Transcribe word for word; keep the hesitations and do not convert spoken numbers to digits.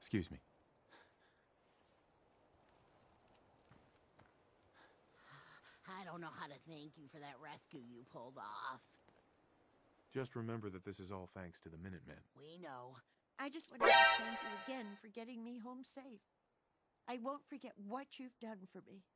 Excuse me. I don't know how to thank you for that rescue you pulled off. Just remember that this is all thanks to the Minutemen. We know. I just wanted to thank you again for getting me home safe. I won't forget what you've done for me.